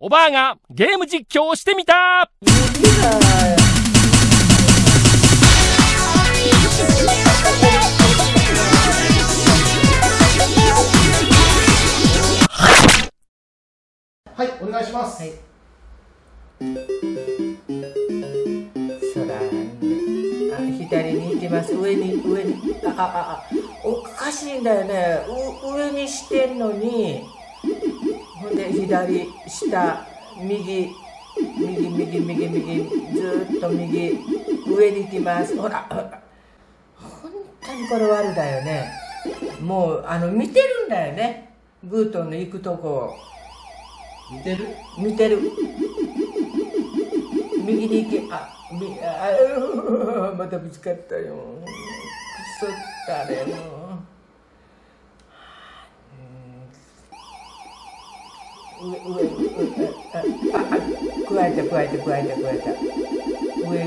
ばあがゲーム実況をしてみた。 はい、お願いします。 はい。そうだ。左に行きます。上に。おかしいんだよね。上にしてんのに。ほんで左下右ずっと右上に行きます。ほら本当にこれ悪だよね。もう見てるんだよね、グートンの行くとこを見てる。右に行け。またぶつかったよ。くそったれも上加えた上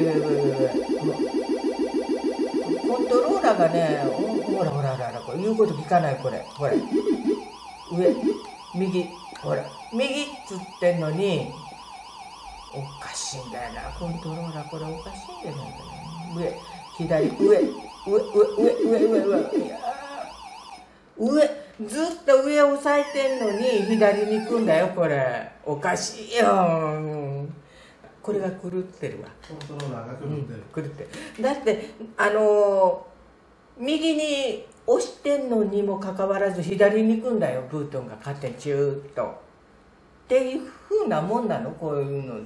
コントローラーがね、ほらこれ言うこと聞かない。これ上右、ほら右っつってんのにおかしいんだよな、コントローラー。これおかしいんだよね。上左上ずっと上を押さえてんのに左に行くんだよ。これおかしいよ。これが狂ってるわ。 コントローラーが狂ってる。 だって右に押してんのにもかかわらず左に行くんだよ、ブートンが勝手にチューッと。っていうふうなもんなの、こういうのって。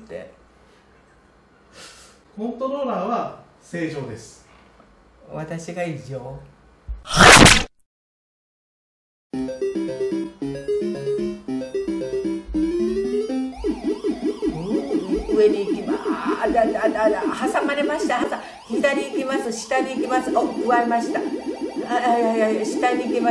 コントローラーは正常です。 私が異常。上に行きます。挟まれました。左行きます。下に行きます。加えました。下に行きます。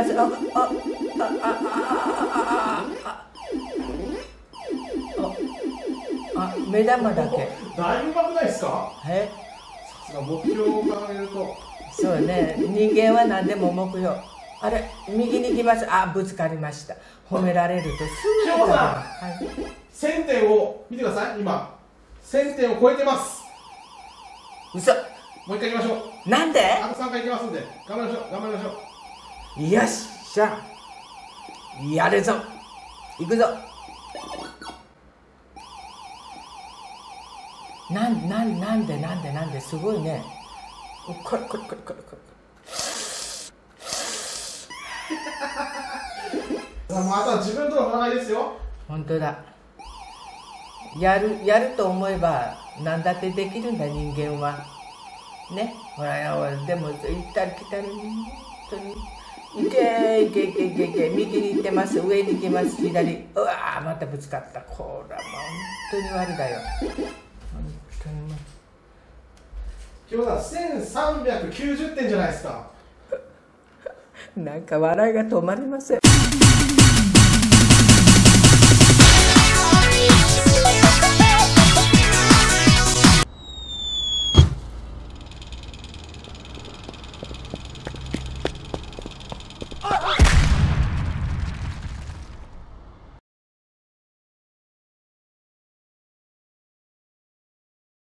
目玉だけ。 だいぶうまくないですか？さすが目標を考えると。 そうね、人間は何でも目標。右に行きます。ぶつかりました。褒められるとすぐ。 清子さん、1000点を見てください。今1000点を超えてます。 嘘。 もう一回行きましょう。 なんで？ あと3回行きますんで頑張りましょう。 よっしゃ、やるぞ、行くぞ。なんですごいね。これもうあとは自分との戦いですよ。 本当だ。やると思えば何だってできるんだ、人間はね。ほらでも行ったり来たり、本当に行け。右に行ってます。上に行きます。左。またぶつかった。これは本当に悪だよ。 今日は1390点じゃないですか。 なんか笑いが止まりません。